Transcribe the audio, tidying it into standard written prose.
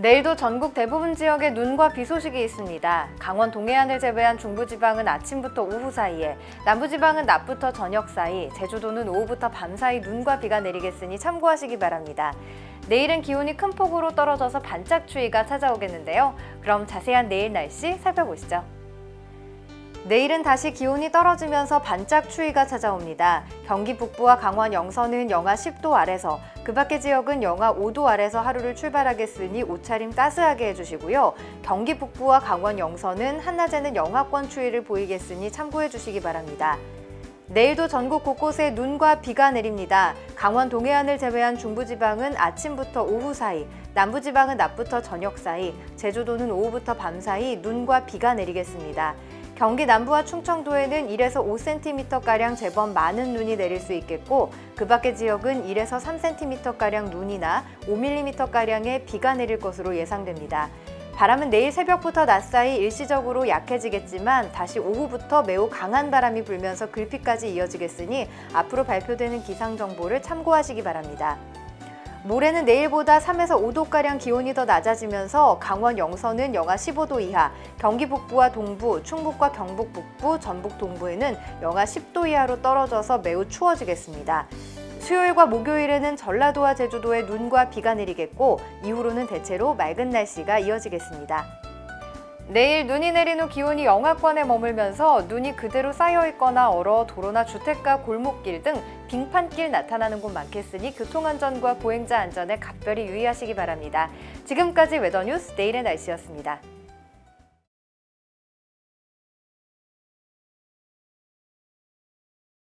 내일도 전국 대부분 지역에 눈과 비 소식이 있습니다. 강원 동해안을 제외한 중부지방은 아침부터 오후 사이에, 남부지방은 낮부터 저녁 사이, 제주도는 오후부터 밤 사이 눈과 비가 내리겠으니 참고하시기 바랍니다. 내일은 기온이 큰 폭으로 떨어져서 반짝 추위가 찾아오겠는데요. 그럼 자세한 내일 날씨 살펴보시죠. 내일은 다시 기온이 떨어지면서 반짝 추위가 찾아옵니다. 경기 북부와 강원 영서는 영하 10도 아래서, 그 밖의 지역은 영하 5도 아래서 하루를 출발하겠으니 옷차림 따스하게 해주시고요. 경기 북부와 강원 영서는 한낮에는 영하권 추위를 보이겠으니 참고해 주시기 바랍니다. 내일도 전국 곳곳에 눈과 비가 내립니다. 강원 동해안을 제외한 중부지방은 아침부터 오후 사이, 남부지방은 낮부터 저녁 사이, 제주도는 오후부터 밤 사이 눈과 비가 내리겠습니다. 경기 남부와 충청도에는 1에서 5cm가량 제법 많은 눈이 내릴 수 있겠고, 그 밖의 지역은 1에서 3cm가량 눈이나 5mm가량의 비가 내릴 것으로 예상됩니다. 바람은 내일 새벽부터 낮 사이 일시적으로 약해지겠지만 다시 오후부터 매우 강한 바람이 불면서 글피까지 이어지겠으니 앞으로 발표되는 기상정보를 참고하시기 바랍니다. 모레는 내일보다 3에서 5도가량 기온이 더 낮아지면서 강원 영서는 영하 15도 이하, 경기 북부와 동부, 충북과 경북 북부, 전북 동부에는 영하 10도 이하로 떨어져서 매우 추워지겠습니다. 수요일과 목요일에는 전라도와 제주도에 눈과 비가 내리겠고, 이후로는 대체로 맑은 날씨가 이어지겠습니다. 내일 눈이 내린 후 기온이 영하권에 머물면서 눈이 그대로 쌓여있거나 얼어 도로나 주택가 골목길 등 빙판길 나타나는 곳 많겠으니 교통안전과 보행자 안전에 각별히 유의하시기 바랍니다. 지금까지 웨더뉴스 내일의 날씨였습니다.